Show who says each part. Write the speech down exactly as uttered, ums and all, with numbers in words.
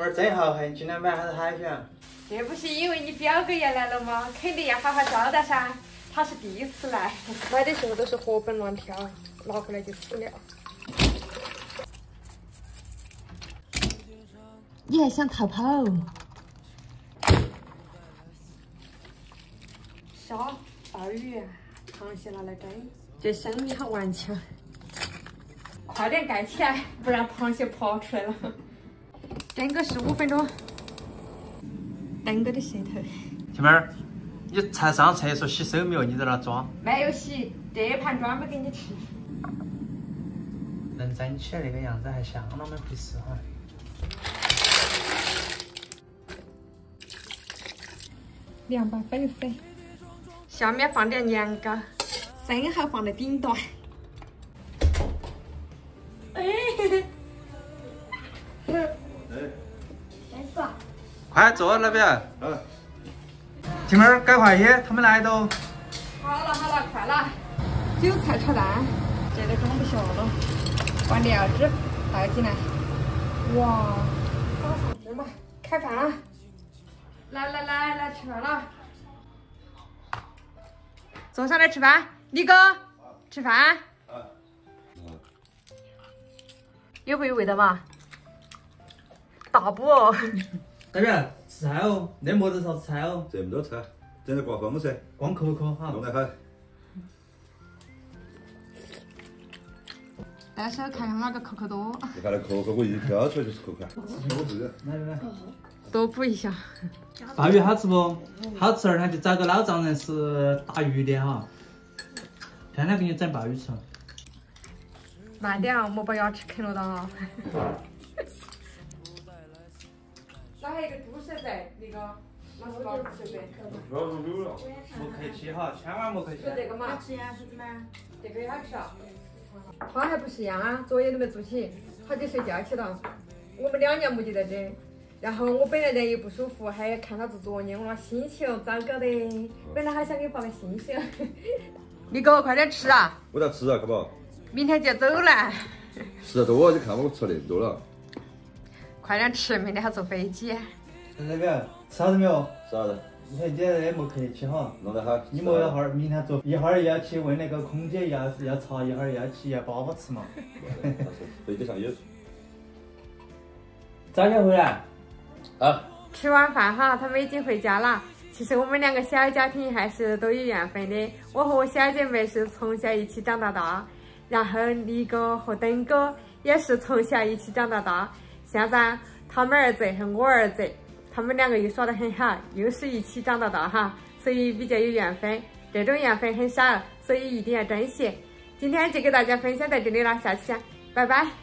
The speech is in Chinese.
Speaker 1: 妹儿真好横，今天买啥子海鲜？
Speaker 2: 这不是因为你表哥也来了吗？肯定要好好招待噻。他是第一次来，买的时候都是活蹦乱跳，拿回来就死了。你还想逃跑？虾、鲍鱼、螃蟹拿来蒸，这生意好顽强。快点盖起来，不然螃蟹爬出来了。蒸个十五分钟，等着的舌头。
Speaker 1: 小妹儿，你才上厕所洗手没有？你在那装？
Speaker 2: 没有洗，这盘专门给你吃。
Speaker 1: 能蒸起来那个样子，还相当没回事哈。
Speaker 2: 凉拌粉丝，下面放点年糕，生蚝放在顶端。哎，
Speaker 1: 快坐那边。嗯。姐妹儿，赶快些，他们来都。
Speaker 2: 好了好了，快了。韭菜炒蛋，这都装不下了，把料汁倒进来。哇，撒上芝麻，开饭了。来来来来，吃饭了。坐上来吃饭，李哥，吃饭。有没有味道嘛？大补哦。
Speaker 1: 那边吃菜哦，那么多少吃菜哦？
Speaker 3: 这么多菜，整得挂光噻，
Speaker 1: 光口口哈。
Speaker 3: 弄得很。
Speaker 2: 单手看看哪个口口多。
Speaker 3: 你看那口口，我一挑出来就是口口。我这个。
Speaker 1: 来来来。
Speaker 2: 多补一下。
Speaker 1: 鲍鱼好吃不？好吃儿，他就找个老丈人是打鱼的哈，天天给你整鲍鱼吃。
Speaker 2: 慢点啊，莫把牙齿啃了的。那还有一个猪舌子，那个，那是哪个猪舌子？莫客气哈，千万莫客气。就这个嘛。吃呀，是吗？这个也好吃啊。他还不是一样啊，作业都没做起，他去睡觉去了。我们两娘母就在这。然后我本来人也不舒服，还看他做作业，我那心情糟糕的。本来还想给你发个信息。李哥，快点吃啊！
Speaker 3: 我在吃啊，可不？
Speaker 2: 明天就要走了。
Speaker 3: 吃得多，你看我吃那么多了。
Speaker 2: 快点吃，明天还坐飞机。
Speaker 1: 那边吃啥子没有？
Speaker 3: 吃啥子？
Speaker 1: 你看你这莫客气哈。
Speaker 3: 弄得很。
Speaker 1: 你莫一会儿明天做，一会儿要去问那个空姐要要查，一会儿要去要粑粑吃嘛。
Speaker 3: 飞机上有。
Speaker 1: 早点回来。
Speaker 3: 啊。
Speaker 2: 吃完饭哈，他们已经回家了。其实我们两个小家庭还是都有缘分的。我和我小姐妹是从小一起长到大，然后李哥和等哥也是从小一起长到大。现在他们儿子和我儿子，他们两个又耍得很好，又是一起长到大哈，所以比较有缘分。这种缘分很少，所以一定要珍惜。今天就给大家分享到这里了，下期见，拜拜。